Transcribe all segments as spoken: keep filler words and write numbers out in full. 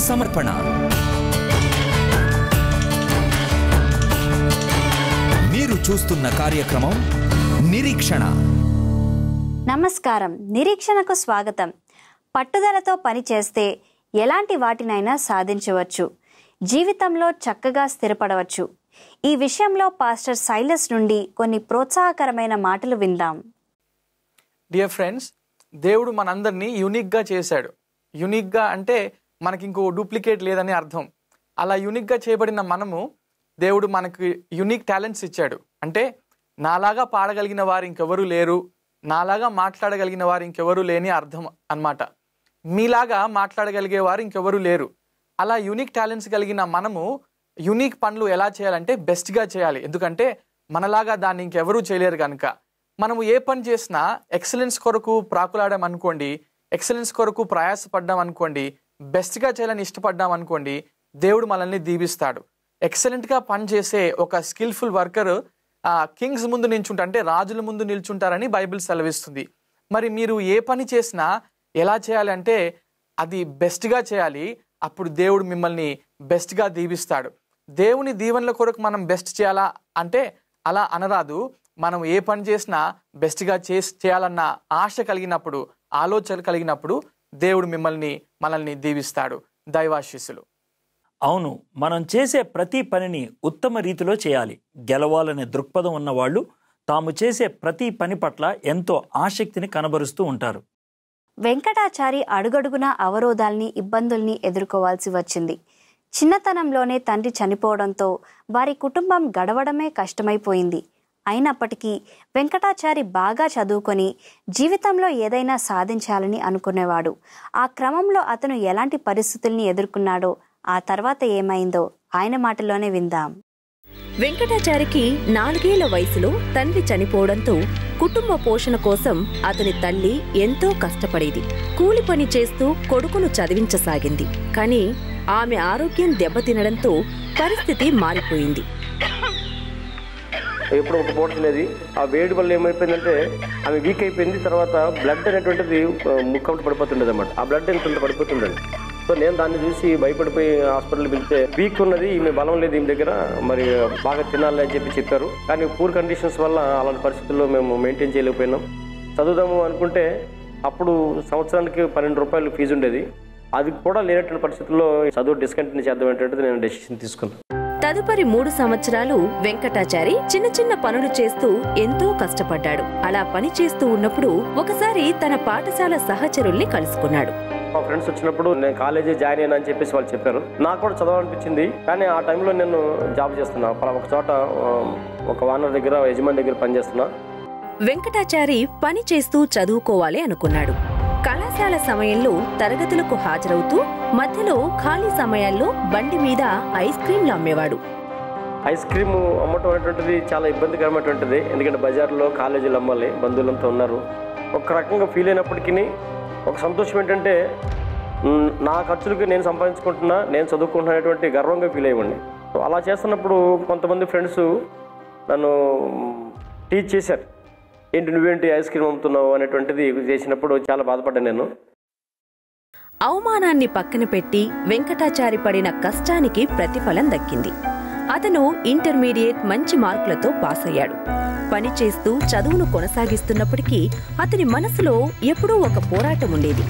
సమర్పణ. మీరు చూస్తున్న కార్యక్రమం నిరీక్షణ. నమస్కారం. నిరీక్షణకు స్వాగతం. పట్టుదలతో పనిచేస్తే ఎలాంటి వాటినైనా సాధించవచ్చు, జీవితంలో చక్కగా స్థిరపడవచ్చు. ఈ విషయంలో పాస్టర్ సైలస్ నుండి కొన్ని ప్రోత్సాహకరమైన మాటలు విందాం. డియర్ ఫ్రెండ్స్, దేవుడు మనందరినీ యూనిక్గా చేశాడు. యూనిక్గా అంటే మనకి ఇంకో డూప్లికేట్ లేదని అర్థం. అలా యూనిక్గా చేయబడిన మనము, దేవుడు మనకి యూనిక్ టాలెంట్స్ ఇచ్చాడు. అంటే నాలాగా పాడగలిగిన వారు ఇంకెవరూ లేరు, నాలాగా మాట్లాడగలిగిన వారు ఇంకెవరూ లేని అర్థం అన్నమాట. మీలాగా మాట్లాడగలిగే వారు ఇంకెవరూ లేరు. అలా యూనిక్ టాలెంట్స్ కలిగిన మనము యూనిక్ పనులు ఎలా చేయాలంటే బెస్ట్గా చేయాలి. ఎందుకంటే మనలాగా దాన్ని ఇంకెవరూ చేయలేరు కనుక. మనము ఏ పని చేసినా ఎక్సలెన్స్ కొరకు ప్రాకులాడాం అనుకోండి, ఎక్సలెన్స్ కొరకు ప్రయాసపడ్డాం అనుకోండి, బెస్ట్గా చేయాలని ఇష్టపడ్డాం అనుకోండి, దేవుడు మనల్ని దీవిస్తాడు. ఎక్సలెంట్గా పనిచేసే ఒక స్కిల్ఫుల్ వర్కర్ కింగ్స్ ముందు నిల్చుంటారు, అంటే రాజుల ముందు నిల్చుంటారని బైబిల్ సెలవిస్తుంది. మరి మీరు ఏ పని చేసినా ఎలా చేయాలి అంటే అది బెస్ట్గా చేయాలి. అప్పుడు దేవుడు మిమ్మల్ని బెస్ట్గా దీవిస్తాడు. దేవుని దీవెనల కొరకు మనం బెస్ట్ చేయాలా అంటే అలా అనరాదు. మనం ఏ పని చేసినా బెస్ట్గా చేసి చేయాలన్న ఆశ కలిగినప్పుడు, ఆలోచన కలిగినప్పుడు దేవుడు మిమ్మల్ని మనల్ని దీవిస్తాడు. దైవాశీస్సులు. అవును, మనం చేసే ప్రతి పనిని ఉత్తమ రీతిలో చేయాలి. గెలవాలనే దృక్పథం ఉన్నవాళ్ళు తాము చేసే ప్రతి పని పట్ల ఎంతో ఆసక్తిని కనబరుస్తూ ఉంటారు. వెంకటాచారి అడుగడుగునా అవరోధాల్ని, ఇబ్బందుల్ని ఎదుర్కోవాల్సి వచ్చింది. చిన్నతనంలోనే తండ్రి చనిపోవడంతో వారి కుటుంబం గడవడమే కష్టమైపోయింది. అయినప్పటికీ వెంకటాచారి బాగా చదువుకొని జీవితంలో ఏదైనా సాధించాలని అనుకునేవాడు. ఆ క్రమంలో అతను ఎలాంటి పరిస్థితుల్ని ఎదుర్కొన్నాడో, ఆ తర్వాత ఏమైందో ఆయన మాటలోనే విందాం. వెంకటాచారికి నాలుగేళ్ల వయసులో తండ్రి చనిపోవడంతో కుటుంబ పోషణ కోసం అతని తల్లి ఎంతో కష్టపడేది. కూలి పని చేస్తూ కొడుకును చదివించసాగింది. కానీ ఆమె ఆరోగ్యం దెబ్బతినడంతో పరిస్థితి మారిపోయింది. ఎప్పుడు ఒక పూట లేదు. ఆ వేడి వల్ల ఏమైపోయిందంటే ఆమె వీక్ అయిపోయింది. తర్వాత బ్లడ్ అనేటువంటిది ముక్కమట పడిపోతుండేది అన్నమాట. ఆ బ్లడ్ ఎంత పడిపోతుండేది. సో నేను దాన్ని చూసి భయపడిపోయి హాస్పిటల్ వెళ్తే వీక్ ఉన్నది, ఈమె బలం లేదు ఈమె దగ్గర, మరి బాగా తినాలి అని చెప్పి చెప్పారు. కానీ పూర్ కండిషన్స్ వల్ల అలాంటి పరిస్థితుల్లో మేము మెయింటైన్ చేయలేకపోయినాం. చదువుదాము అనుకుంటే అప్పుడు సంవత్సరానికి పన్నెండు రూపాయలు ఫీజు ఉండేది. అది కూడా లేనటువంటి పరిస్థితుల్లో చదువు డిస్కంటిన్యూ చేద్దాం ఏంటంటే నేను డెసిషన్ తీసుకున్నాను. తదుపరి మూడు సంవత్సరాలు వెంకటాచారి చిన్న చిన్న పనులు చేస్తూ ఎంతో కష్టపడ్డాడు. అలా పని చేస్తూ ఉన్నప్పుడు ఒకసారి తన పాఠశాల సహచరుల్ని కలుసుకున్నాడు. మా ఫ్రెండ్స్ వచ్చినప్పుడు నేను కాలేజీ జాయిన్ అయినా అని చెప్పేసి వాళ్ళు చెప్పారు. నాకు కూడా చదవాలనిపించింది. కానీ ఆ టైంలో నేను జాబ్ చేస్తున్నా, ఒక చోట ఒక ఓనర్ దగ్గర, యజమాని దగ్గర పనిచేస్తున్నా. వెంకటాచారి పని చేస్తూ చదువుకోవాలి అనుకున్నాడు. కళాశాల సమయంలో తరగతులకు హాజరవుతూ మధ్యలో ఖాళీ సమయాల్లో బండి మీద ఐస్ క్రీంలు అమ్మేవాడు. ఐస్ క్రీమ్ అమ్మటం అనేటువంటిది చాలా ఇబ్బందికరమైనటువంటిది. ఎందుకంటే బజార్లో కాలేజీలు అమ్మాలి, బంధువులంతా ఉన్నారు. ఒక రకంగా ఫీల్ అయినప్పటికీ ఒక సంతోషం ఏంటంటే నా ఖర్చులకి నేను సంపాదించుకుంటున్నా, నేను చదువుకుంటున్నటువంటి గర్వంగా ఫీల్ అయ్యండి. అలా చేస్తున్నప్పుడు కొంతమంది ఫ్రెండ్స్ నన్ను టీచ్ చేశారు. ఏంటి నువ్వేంటి ఐస్ క్రీమ్ అమ్ముతున్నావు అనేటువంటిది చేసినప్పుడు చాలా బాధపడ్డాను నేను. అవమానాన్ని పక్కన పెట్టి వెంకటాచారి పడిన కష్టానికి ప్రతిఫలం దక్కింది. అతను ఇంటర్మీడియట్ మంచి మార్కులతో పాస్ అయ్యాడు. పని చేస్తూ చదువును కొనసాగిస్తున్నప్పటికీ అతని మనసులో ఎప్పుడూ ఒక పోరాటం ఉండేది.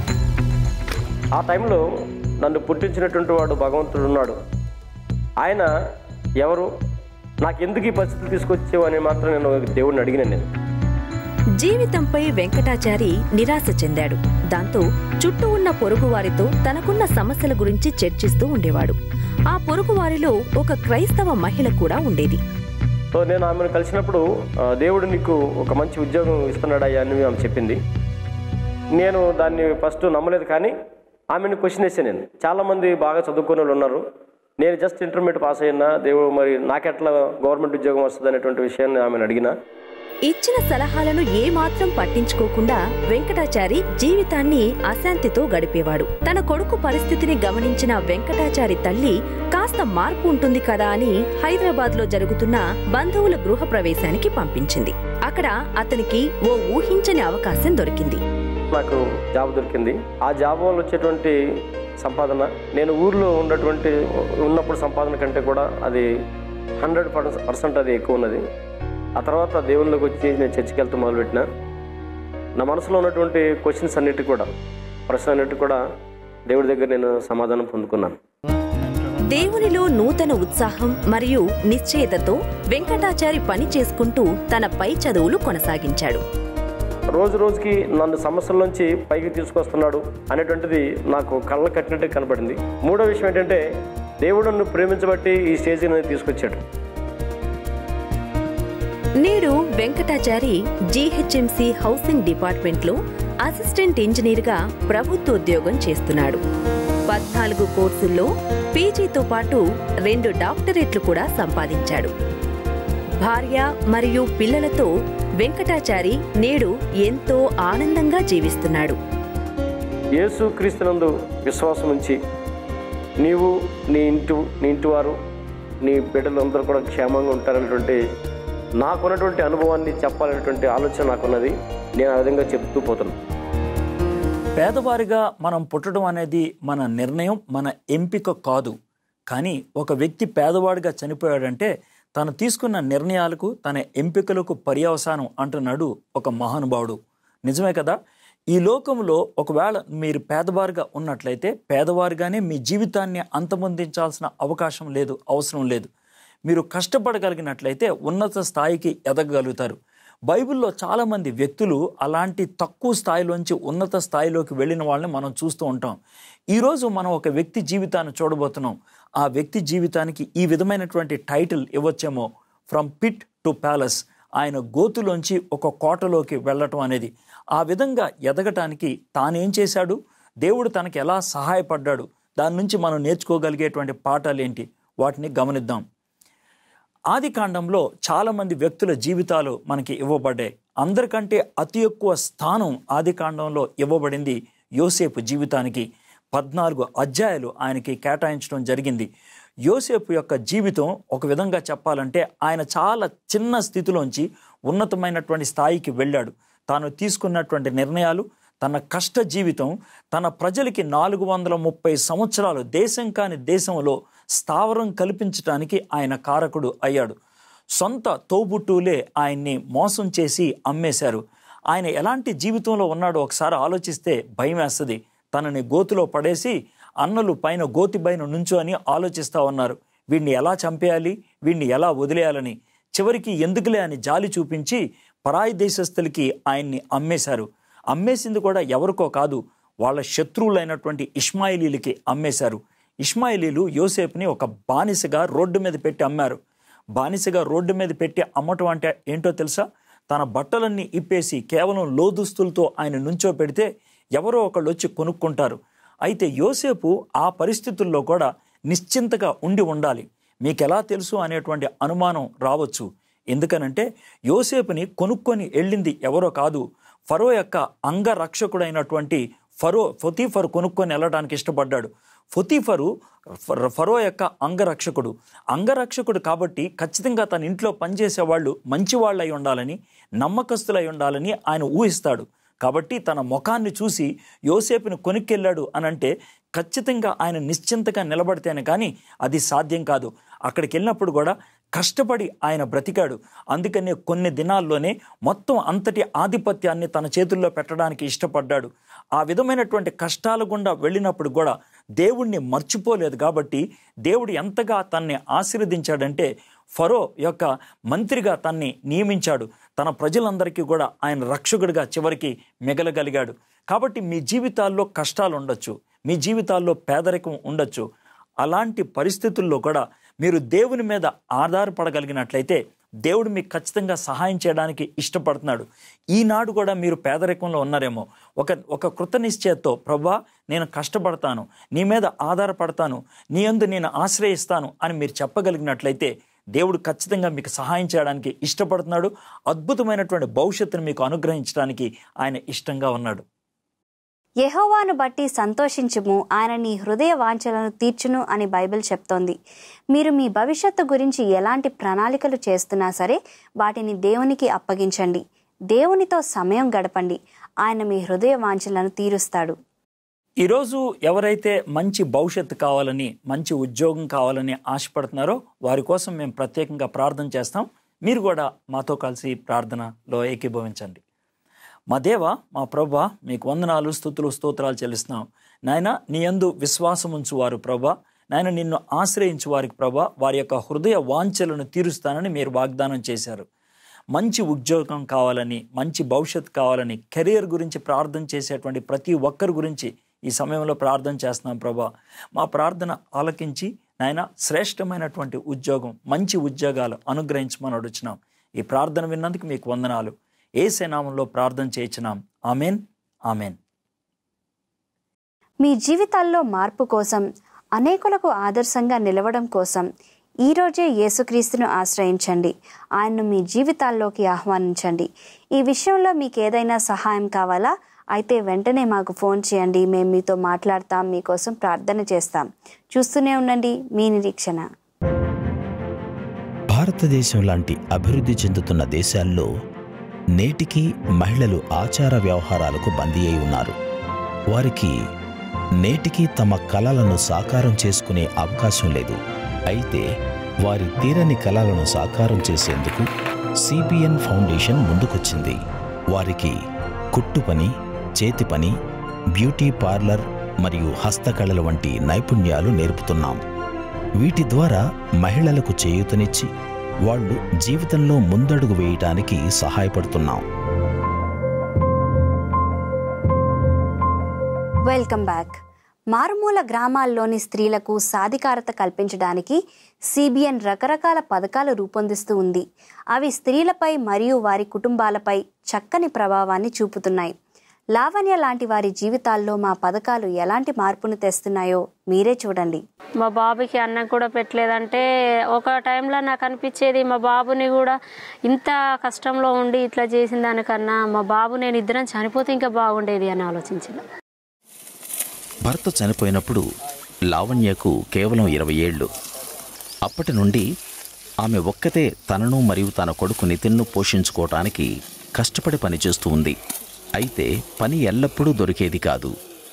ఆ టైంలో నన్ను పుట్టించినటువంటి వాడు భగవంతుడు ఉన్నాడు. ఆయన ఎవరు, నాకెందుకు ఈ పరిస్థితులు తీసుకొచ్చావు అని మాత్రం నేను దేవుడిని అడిగినాను. నేను జీవితంపై వెంకటాచారి నిరాశ చెందాడు. దాంతో చుట్టూ ఉన్న పొరుగువారితో తనకున్న సమస్యల గురించి చర్చిస్తూ ఉండేవాడు. ఆ పొరుగువారిలో ఒక క్రైస్తవ మహిళ కూడా ఉండేది. సో నేను ఆమెను కలిసినప్పుడు దేవుడు నీకు ఒక మంచి ఉద్యోగం ఇస్తున్నాడయ్యా అని ఆమె చెప్పింది. నేను దాన్ని ఫస్ట్ నమ్మలేదు. కానీ ఆమెను క్వశ్చన్ వేసాను నేను. చాలామంది బాగా చదువుకునే వాళ్ళు ఉన్నారు, నేను జస్ట్ ఇంటర్మీడియట్ పాస్ అయినా, దేవుడు మరి నాకెట్లా గవర్నమెంట్ ఉద్యోగం వస్తుంది అనేటువంటి విషయాన్ని ఆమెను అడిగిన. ఇచ్చిన సలహాలను ఏమాత్రం పట్టించుకోకుండా వెంకటాచారి జీవితాన్ని అశాంతితో గడిపేవాడు. తన కొడుకు పరిస్థితిని గమనించిన వెంకటాచారి తల్లి కాస్త మార్పు ఉంటుంది కదా అని హైదరాబాద్ లో జరుగుతున్న బంధువుల గృహ ప్రవేశానికి పంపించింది. అక్కడ అతనికి ఓ ఊహించని అవకాశం దొరికింది. నాకు జాబ్ దొరికింది. ఆ జాబ్ వల్ల వచ్చేటువంటి సంపాదన నేను ఊర్లో ఉన్నటువంటి ఉన్నప్పుడు సంపాదన కంటే కూడా అది హండ్రెడ్ పర్సెంట్ అది ఎక్కువ ఉన్నది. ఆ తర్వాత దేవుళ్ళకి వచ్చి నేను చర్చికి వెళ్తూ మొదలుపెట్టిన నా మనసులో ఉన్నటువంటి క్వశ్చన్స్ అన్నిటి కూడా ప్రశ్న అన్నిటి కూడా దేవుడి దగ్గర నేను సమాధానం పొందుకున్నాను. దేవునిలో నూతన ఉత్సాహం మరియు నిశ్చయతతో వెంకటాచారి పని చేసుకుంటూ తన పై చదువులు కొనసాగించాడు. రోజు రోజుకి నన్ను సమస్యల నుంచి పైకి తీసుకొస్తున్నాడు అనేటువంటిది నాకు కళ్ళ కట్టినట్టే కనపడింది. మూడో విషయం ఏంటంటే దేవుడు నన్ను ప్రేమించబట్టి ఈ స్టేజ్కి నన్ను తీసుకొచ్చాడు. నేడు వెంకటాచారి జీహెచ్ఎంసీ హౌసింగ్ డిపార్ట్మెంట్లో అసిస్టెంట్ ఇంజనీర్గా ప్రభుత్వ ఉద్యోగం చేస్తున్నాడు. పద్నాలుగు కోర్సుల్లో పీజీతో పాటు రెండు డాక్టరేట్లు కూడా సంపాదించాడు. భార్య మరియు పిల్లలతో వెంకటాచారి నేడు ఎంతో ఆనందంగా జీవిస్తున్నాడు. యేసు క్రీస్తునందు విశ్వాసం ఉంచి నీవు నీ ఇంటి నీ ఇంటి వారు నీ బిడ్డలందరూ కూడా క్షేమంగా ఉంటారనేటువంటి నాకున్నటువంటి అనుభవాన్ని చెప్పాలనేటువంటి ఆలోచన నాకున్నది. నేను ఆ విధంగా చెప్తూ పోతున్నాను. పేదవారిగా మనం పుట్టడం అనేది మన నిర్ణయం, మన ఎంపిక కాదు. కానీ ఒక వ్యక్తి పేదవాడిగా చనిపోయాడంటే తను తీసుకున్న నిర్ణయాలకు, తన ఎంపికలకు పర్యవసానం అంటున్నాడు ఒక మహానుభావుడు. నిజమే కదా? ఈ లోకంలో ఒకవేళ మీరు పేదవారిగా ఉన్నట్లయితే పేదవారిగానే మీ జీవితాన్ని అంతమొందించాల్సిన అవకాశం లేదు, అవసరం లేదు. మీరు కష్టపడగలిగినట్లయితే ఉన్నత స్థాయికి ఎదగగలుగుతారు. బైబిల్లో చాలామంది వ్యక్తులు అలాంటి తక్కువ స్థాయిలోంచి ఉన్నత స్థాయిలోకి వెళ్ళిన వాళ్ళని మనం చూస్తూ ఉంటాం. ఈరోజు మనం ఒక వ్యక్తి జీవితాన్ని చూడబోతున్నాం. ఆ వ్యక్తి జీవితానికి ఈ విధమైనటువంటి టైటిల్ ఇవ్వచ్చేమో, ఫ్రమ్ పిట్ టు ప్యాలెస్. ఆయన గోతులోంచి ఒక కోటలోకి వెళ్ళటం అనేది. ఆ విధంగా ఎదగటానికి తానేం చేశాడు, దేవుడు తనకి ఎలా సహాయపడ్డాడు, దాని నుంచి మనం నేర్చుకోగలిగేటువంటి పాఠాలు ఏంటి, వాటిని గమనిద్దాం. ఆది కాండంలో చాలామంది వ్యక్తుల జీవితాలు మనకి ఇవ్వబడ్డాయి. అందరికంటే అతి ఎక్కువ స్థానం ఆది కాండంలో ఇవ్వబడింది యోసేపు జీవితానికి. పద్నాలుగు అధ్యాయాలు ఆయనకి కేటాయించడం జరిగింది. యోసేపు యొక్క జీవితం ఒక విధంగా చెప్పాలంటే ఆయన చాలా చిన్న స్థితిలోంచి ఉన్నతమైనటువంటి స్థాయికి వెళ్ళాడు. తాను తీసుకున్నటువంటి నిర్ణయాలు, తన కష్ట జీవితం, తన ప్రజలకి నాలుగు వందల ముప్పై సంవత్సరాలు దేశం కాని దేశంలో స్థావరం కల్పించడానికి ఆయన కారకుడు అయ్యాడు. సొంత తోబుట్టువులే ఆయన్ని మోసం చేసి అమ్మేశారు. ఆయన ఎలాంటి జీవితంలో ఉన్నాడో ఒకసారి ఆలోచిస్తే భయం వేస్తుంది. తనని గోతులో పడేసి అన్నలు పైన గోతి పైన నుంచో అని ఆలోచిస్తూ ఉన్నారు. వీడిని ఎలా చంపేయాలి, వీడిని ఎలా వదిలేయాలని. చివరికి ఎందుకులే అని జాలి చూపించి పరాయి దేశస్తులకి ఆయన్ని అమ్మేశారు. అమ్మేసింది కూడా ఎవరికో కాదు, వాళ్ళ శత్రువులైనటువంటి ఇష్మాయిలీలకి అమ్మేశారు. ఇష్మాయిలీలు యోసేపుని ఒక బానిసగా రోడ్డు మీద పెట్టి అమ్మారు. బానిసగా రోడ్డు మీద పెట్టి అమ్మటం అంటే ఏంటో తెలుసా? తన బట్టలన్నీ ఇప్పేసి కేవలం లోదుస్తులతో ఆయన నుంచో పెడితే ఎవరో ఒకళ్ళు వచ్చి కొనుక్కుంటారు. అయితే యోసేపు ఆ పరిస్థితుల్లో కూడా నిశ్చింతగా ఉండి ఉండాలి. మీకెలా తెలుసు అనేటువంటి అనుమానం రావచ్చు. ఎందుకనంటే యోసేపుని కొనుక్కొని వెళ్ళింది ఎవరో కాదు, ఫరో యొక్క అంగరక్షకుడైనటువంటి ఫరో పొతీఫరు కొనుక్కొని వెళ్ళడానికి ఇష్టపడ్డాడు. పొతీఫరు ఫరో యొక్క అంగరక్షకుడు. అంగరక్షకుడు కాబట్టి ఖచ్చితంగా తన ఇంట్లో పనిచేసేవాళ్ళు మంచివాళ్ళు అయి ఉండాలని, నమ్మకస్తులై ఉండాలని ఆయన ఊహిస్తాడు. కాబట్టి తన ముఖాన్ని చూసి యోసేపుని కొనుక్కెళ్ళాడు అనంటే ఖచ్చితంగా ఆయన నిశ్చింతగా నిలబడితేనే కానీ అది సాధ్యం కాదు. అక్కడికి వెళ్ళినప్పుడు కూడా కష్టపడి ఆయన బ్రతికాడు. అందుకనే కొన్ని దినాల్లోనే మొత్తం అంతటి ఆధిపత్యాన్ని తన చేతుల్లో పెట్టడానికి ఇష్టపడ్డాడు. ఆ విధమైనటువంటి కష్టాల గుండా వెళ్ళినప్పుడు కూడా దేవుణ్ణి మర్చిపోలేదు. కాబట్టి దేవుడు ఎంతగా తన్ని ఆశీర్వదించాడంటే ఫరో యొక్క మంత్రిగా తన్ని నియమించాడు. తన ప్రజలందరికీ కూడా ఆయన రక్షకుడిగా చివరికి మిగలగలిగాడు. కాబట్టి మీ జీవితాల్లో కష్టాలు ఉండొచ్చు, మీ జీవితాల్లో పేదరికం ఉండొచ్చు. అలాంటి పరిస్థితుల్లో కూడా మీరు దేవుని మీద ఆధారపడగలిగినట్లయితే దేవుడు మీకు ఖచ్చితంగా సహాయం చేయడానికి ఇష్టపడుతున్నాడు. ఈనాడు కూడా మీరు పేదరికంలో ఉన్నారేమో, ఒక ఒక కృత నిశ్చయతో ప్రభువా నేను కష్టపడతాను, నీ మీద ఆధారపడతాను, నీ యందు నేను ఆశ్రయిస్తాను అని మీరు చెప్పగలిగినట్లయితే దేవుడు ఖచ్చితంగా మీకు సహాయం చేయడానికి ఇష్టపడుతున్నాడు. అద్భుతమైనటువంటి భవిష్యత్తును మీకు అనుగ్రహించడానికి ఆయన ఇష్టంగా ఉన్నాడు. యెహోవాను బట్టి సంతోషించుము, ఆయన నీ హృదయ వాంఛలను తీర్చును అని బైబిల్ చెప్తోంది. మీరు మీ భవిష్యత్తు గురించి ఎలాంటి ప్రణాళికలు చేస్తున్నా సరే వాటిని దేవునికి అప్పగించండి. దేవునితో సమయం గడపండి. ఆయన మీ హృదయ వాంఛలను తీరుస్తాడు. ఈరోజు ఎవరైతే మంచి భవిష్యత్తు కావాలని, మంచి ఉద్యోగం కావాలని ఆశపడుతున్నారో వారి కోసం మేము ప్రత్యేకంగా ప్రార్థన చేస్తాం. మీరు కూడా మాతో కలిసి ప్రార్థనలో ఏకీభవించండి. మా దేవ, మా ప్రభువా, మీకు వందనాలు, స్తుతులు, స్తోత్రాలు చెల్లిస్తున్నాం. నాయన, నీ యందు విశ్వాసం ఉంచువారు ప్రభువా, నాయన నిన్ను ఆశ్రయించు వారికి ప్రభువా వారి యొక్క హృదయ వాంఛలను తీరుస్తానని మీరు వాగ్దానం చేశారు. మంచి ఉద్యోగం కావాలని, మంచి భవిష్యత్తు కావాలని, కెరియర్ గురించి ప్రార్థన చేసేటువంటి ప్రతి ఒక్కరి గురించి ఈ సమయంలో ప్రార్థన చేస్తున్నాం ప్రభా. మా ప్రార్థన ఆలకించి నాయన శ్రేష్టమైనటువంటి ఉద్యోగం, మంచి ఉద్యోగాలు అనుగ్రహించమని అడుగుచున్నాం. ఈ ప్రార్థన విన్నందుకు మీకు వందనాలు. యేసు నామములో ప్రార్థన చేయించున్నాం. Amen, amen. మీ జీవితాల్లో మార్పు కోసం, అనేకులకు ఆదర్శంగా నిలవడం కోసం ఈరోజే యేసుక్రీస్తును ఆశ్రయించండి. ఆయన్ను మీ జీవితాల్లోకి ఆహ్వానించండి. ఈ విషయంలో మీకు ఏదైనా సహాయం కావాలా? అయితే వెంటనే మాకు ఫోన్ చేయండి. మేము మీతో మాట్లాడతాం, మీకోసం ప్రార్థన చేస్తాం. చూస్తూనే ఉండండి మీ నిరీక్షణ. భారతదేశం లాంటి అభివృద్ధి చెందుతున్న దేశాల్లో నేటికీ మహిళలు ఆచార వ్యవహారాలకు బందీ అయి ఉన్నారు. వారికి నేటికీ తమ కలలను సాకారం చేసుకునే అవకాశం లేదు. అయితే వారి తీరని కలలను సాకారం చేసేందుకు సిబిఎన్ ఫౌండేషన్ ముందుకొచ్చింది. వారికి కుట్టు పని, చేతి పని, బ్యూటీ పార్లర్ మరియు హస్తకళల వంటి నైపుణ్యాలు నేర్పుతున్నాం. వీటి ద్వారా మహిళలకు చేయూతనిచ్చి వాళ్ళు జీవితంలో ముందడుగు వేయటానికి సహాయపడుతున్నాం. Welcome back. మారుమూల గ్రామాల్లోని స్త్రీలకు సాధికారత కల్పించడానికి సిబిఎన్ రకరకాల పథకాలు రూపొందిస్తూ ఉంది. అవి స్త్రీలపై మరియు వారి కుటుంబాలపై చక్కని ప్రభావాన్ని చూపుతున్నాయి. లావణ్య లాంటి వారి జీవితాల్లో మా పథకాలు ఎలాంటి మార్పును తెస్తున్నాయో మీరే చూడండి. మా బాబుకి అన్నం కూడా పెట్టలేదంటే ఒక టైంలో నాకు అనిపించేది, మా బాబుని కూడా ఇంత కష్టంలో ఉండి ఇట్లా చేసిన దానికన్నా మా బాబు నేను ఇద్దరం చనిపోతే ఇంకా బాగుండేది అని ఆలోచించిన. భర్త చనిపోయినప్పుడు లావణ్యకు కేవలం ఇరవై ఏళ్ళు. అప్పటి నుండి ఆమె ఒక్కతే తనను మరియు తన కొడుకు నితిన్ను పోషించుకోవటానికి కష్టపడి పనిచేస్తూ ఉంది. అయితే పని ఎల్లప్పుడూ దొరికేది కాదు.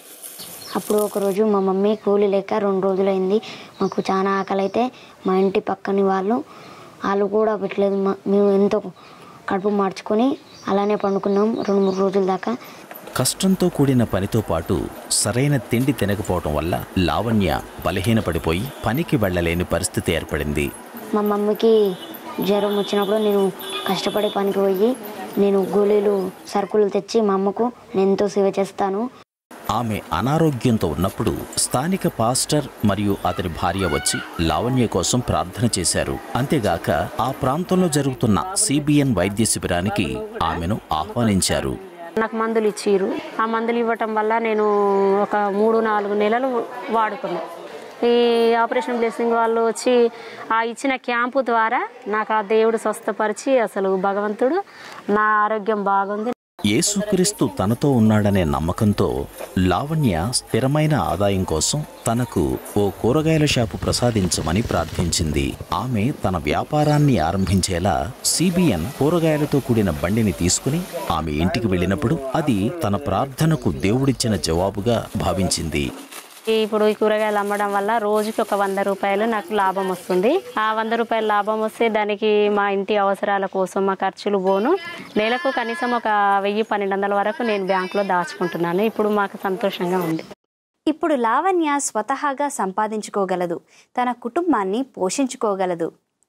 అప్పుడు ఒకరోజు మా మమ్మీ కూలి లేక రెండు రోజులైంది, మాకు చాలా ఆకలి అయితే మా ఇంటి పక్కని వాళ్ళు వాళ్ళు కూడా పెట్టలేదు. మేము ఎంతో కడుపు మార్చుకొని అలానే పండుకున్నాం రెండు మూడు రోజుల దాకా. కష్టంతో కూడిన పనితో పాటు సరైన తిండి తినకపోవటం వల్ల లావణ్య బలహీనపడిపోయి పనికి వెళ్లలేని పరిస్థితి ఏర్పడింది. మా మమ్మీకి జ్వరం వచ్చినప్పుడు నేను కష్టపడి పనికి పోయి నేను గోళీలు సరుకులు తెచ్చి మా అమ్మకు నేను ఎంతో సేవ చేస్తాను. ఆమె అనారోగ్యంతో ఉన్నప్పుడు స్థానిక పాస్టర్ మరియు అతని భార్య వచ్చి లావణ్య కోసం ప్రార్థన చేశారు. అంతేగాక ఆ ప్రాంతంలో జరుగుతున్న సిబిఎన్ వైద్య శిబిరానికి ఆమెను ఆహ్వానించారు. నాకు మందులు ఇచ్చిర్రు. ఆ మందులు ఇవ్వటం వల్ల నేను ఒక మూడు నాలుగు నెలలు వాడుకున్నాను. ఈ ఆపరేషన్ బ్లెస్సింగ్ వాళ్ళు వచ్చి ఆ ఇచ్చిన క్యాంపు ద్వారా నాకు ఆ దేవుడు స్వస్థపరిచి అసలు భగవంతుడు నా ఆరోగ్యం బాగుంది. యేసుక్రీస్తు తనతో ఉన్నాడనే నమ్మకంతో లావణ్య స్థిరమైన ఆదాయం కోసం తనకు ఓ కూరగాయల షాపు ప్రసాదించమని ప్రార్థించింది. ఆమె తన వ్యాపారాన్ని ఆరంభించేలా సిబిఎన్ కూరగాయలతో కూడిన బండిని తీసుకుని ఆమె ఇంటికి వెళ్ళినప్పుడు అది తన ప్రార్థనకు దేవుడిచ్చిన జవాబుగా భావించింది. ఇప్పుడు ఈ కూరగాయలు అమ్మడం వల్ల రోజుకి ఒక వంద రూపాయలు నాకు లాభం వస్తుంది. ఆ వంద రూపాయల లాభం వస్తే దానికి మా ఇంటి అవసరాల కోసం మా ఖర్చులు పోను. నెలకు కనీసం ఒక వెయ్యి పన్నెండు వందల వరకు నేను బ్యాంకులో దాచుకుంటున్నాను. ఇప్పుడు మాకు సంతోషంగా ఉంది. ఇప్పుడు లావణ్య స్వతహాగా సంపాదించుకోగలదు, తన కుటుంబాన్ని పోషించుకోగలదు.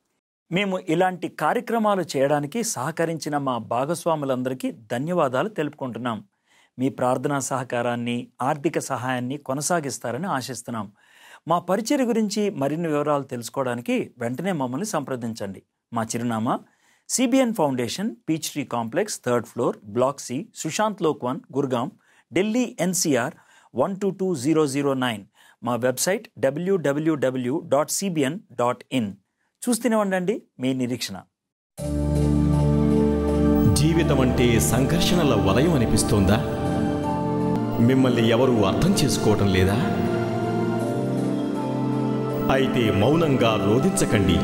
మేము ఇలాంటి కార్యక్రమాలు చేయడానికి సహకరించిన మా భాగస్వాములందరికీ ధన్యవాదాలు తెలుపుకుంటున్నాం. మీ ప్రార్థనా సహకారాన్ని, ఆర్థిక సహాయాన్ని కొనసాగిస్తారని ఆశిస్తున్నాం. మా పరిచర్య గురించి మరిన్ని వివరాలు తెలుసుకోవడానికి వెంటనే మమ్మల్ని సంప్రదించండి. మా చిరునామా CBN foundation, peach tree complex, third floor, block C, Sushant Lok one, Gurgaon, Delhi NCR one two two zero zero nine. మా website WWW dot CBN dot in. చూస్తూనే ఉండండి మీ నిరీక్షణ. జీవితం అంటే సంఘర్షణల వలయం అనిపిస్తోందా? మిమ్మల్ని ఎవరూ అర్థం చేసుకోవటం లేదా? అయితే మౌనంగా రోధించకండి.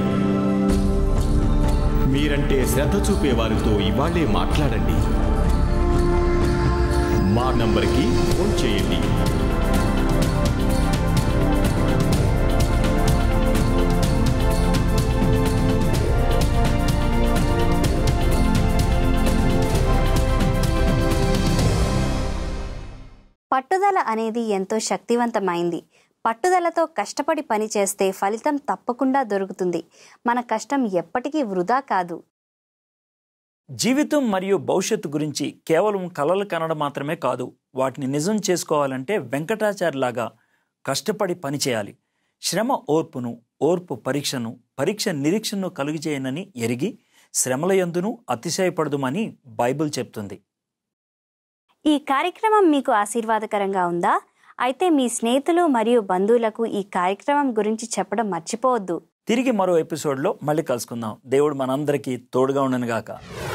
మీరంటే శ్రద్ధ చూపే వారితో ఇవాళే మాట్లాడండి. మా నంబర్కి ఫోన్ చేయండి. పట్టుదల అనేది ఎంతో శక్తివంతమైంది. పట్టుదలతో కష్టపడి పని చేస్తే ఫలితం తప్పకుండా దొరుకుతుంది. మన కష్టం ఎప్పటికీ వృధా కాదు. జీవితం మరియు భవిష్యత్తు గురించి కేవలం కలలు కనడం మాత్రమే కాదు, వాటిని నిజం చేసుకోవాలంటే వెంకటాచార్యలాగా కష్టపడి పనిచేయాలి. శ్రమ ఓర్పును, ఓర్పు పరీక్షను, పరీక్ష నిరీక్షను కలుగజేయనని ఎరిగి శ్రమల యందును అతిశయపడదుమని బైబిల్ చెప్తుంది. ఈ కార్యక్రమం మీకు ఆశీర్వాదకరంగా ఉందా? అయితే మీ స్నేహితులు మరియు బంధువులకు ఈ కార్యక్రమం గురించి చెప్పడం మర్చిపోవద్దు. తిరిగి మరో ఎపిసోడ్లో మళ్ళీ కలుసుకుందాం. దేవుడు మనందరికీ తోడుగా ఉండనుగాక.